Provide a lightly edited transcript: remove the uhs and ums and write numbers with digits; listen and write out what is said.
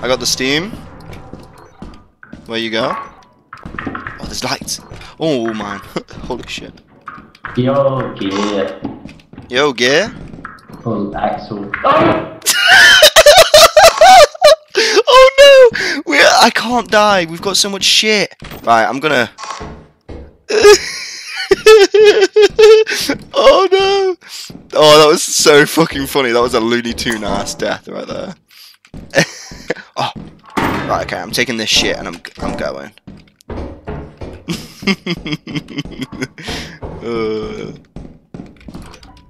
I got the steam. Where you go? Oh, there's lights. Oh, man. Holy shit. Yo, gear. Yo, gear. Oh, Axel. Oh! Oh, no. I can't die. We've got so much shit. Right, I'm gonna... Oh, no. Oh, that was so fucking funny. That was a Looney Tune ass death right there. Oh. Right, okay, I'm taking this shit and I'm going.